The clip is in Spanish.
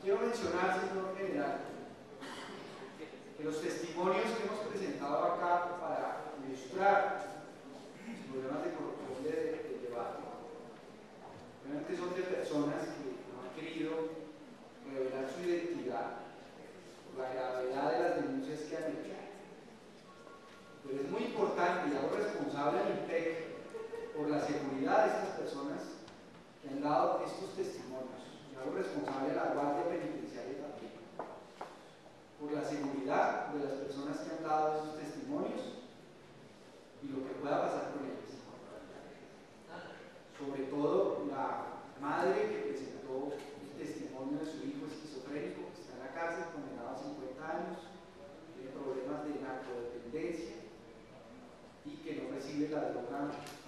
Quiero mencionar, señor general, que los testimonios que hemos presentado acá para ilustrar los problemas de corrupción del debate, realmente son de personas que no han querido revelar su identidad por la gravedad de las denuncias que han hecho. Pero es muy importante y hago responsable al IMPEC por la seguridad de estas personas que han dado estos testimonios. Y hago responsable a la Guardia Penitenciaria también por la seguridad de las personas que han dado esos testimonios y lo que pueda pasar con ellas. Sobre todo la madre que presentó el testimonio de su hijo esquizofrénico que está en la cárcel, condenado a 50 años, tiene problemas de narcodependencia y que no recibe la droga